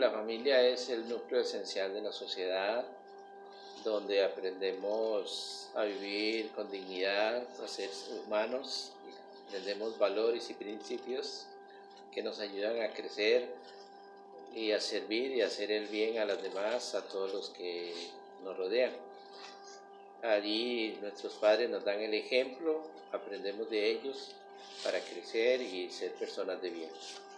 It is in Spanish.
la familia es el núcleo esencial de la sociedad, donde aprendemos a vivir con dignidad, a ser humanos, aprendemos valores y principios que nos ayudan a crecer y a servir y a hacer el bien a las demás, a todos los que nos rodean. Allí nuestros padres nos dan el ejemplo, aprendemos de ellos para crecer y ser personas de bien.